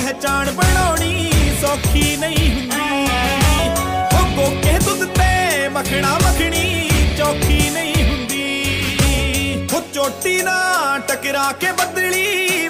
पहचान बनानी सौखी नहीं हुंदी। हो कोके दुध ते मखना मखनी चौखी नहीं हुंदी। हो चोटी ना टकरा के बदली